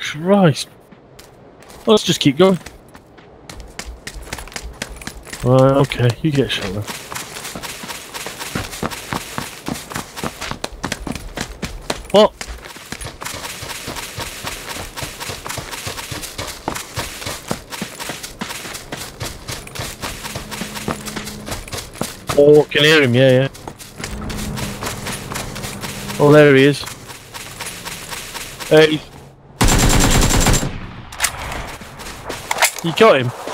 Christ. Let's just keep going. Right, okay, you get shot then. What? Oh, I can hear him, yeah. Oh, there he is. Hey. You got him?